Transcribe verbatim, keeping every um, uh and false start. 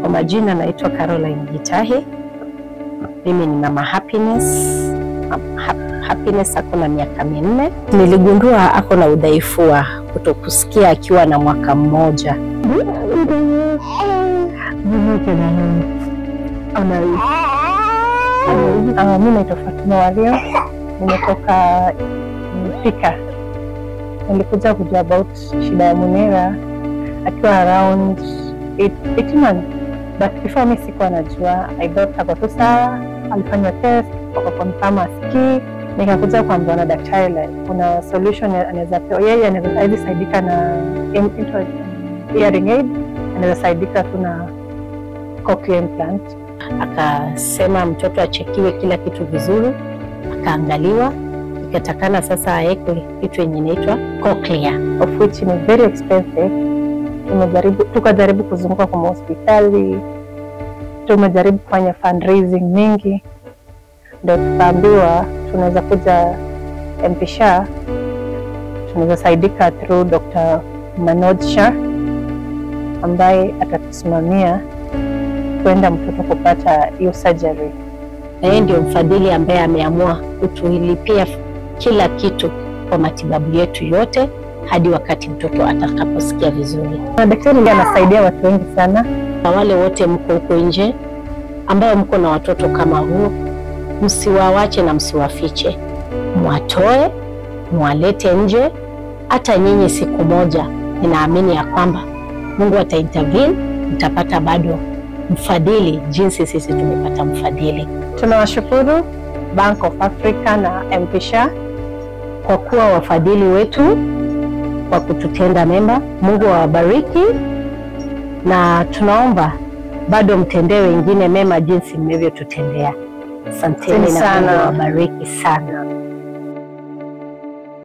Kwa majina naitwa Caroline Gitahi. Mimi ni mama Happiness. Ha Happiness ako na miaka minne. Niligundua ako na udhaifu wa kutokusikia akiwa na mwaka mmoja. Mimi naitwa Fatima Wario. Nimetoka Mpika. Nilikuja kujua about shida ya Munira akiwa around eight months. But before me sikuwa najua, I thought ako tu sawa. Alifanya test, wakakonfirm asikii. Nikakuja kuambiwa na daktari kuna solution anaweza pewa. Yeye anaweza saidika na hearing aid, anaweza saidika tu na Cochlear implant. Akasema mtoto achekiwe kila kitu vizuri, akaangaliwa, ikatakana sasa awekwe kitu yenye inaitwa Cochlear, of which is very expensive. Tumejaribu tukajaribu kuzunguka kwa hospitali, tumejaribu kufanya fundraising mingi, ndio tukaambiwa tunaweza kuja M P Shah, tunaweza saidika through Doctor Manoj Shah ambaye atatusimamia kwenda mtoto kupata hiyo surgery. Na yeye ndio mfadhili ambaye ameamua kutulipia kila kitu kwa matibabu yetu yote hadi wakati mtoto atakaposikia vizuri. Na daktari ndiye anasaidia watu wengi sana. Na wale wote mko huko nje ambao mko na watoto kama huo, msiwawache na msiwafiche. Mwatoe, mwalete nje. Hata nyinyi siku moja ninaamini ya kwamba Mungu ataintervene, mtapata bado mfadhili jinsi sisi tumepata mfadhili. Tunawashukuru Bank of Africa na M P Shah kwa kuwa wafadhili wetu, kwa kututenda mema. Mungu awabariki, na tunaomba bado mtendee wengine mema jinsi mmevyotutendea. Asanteni na Mungu awabariki sana.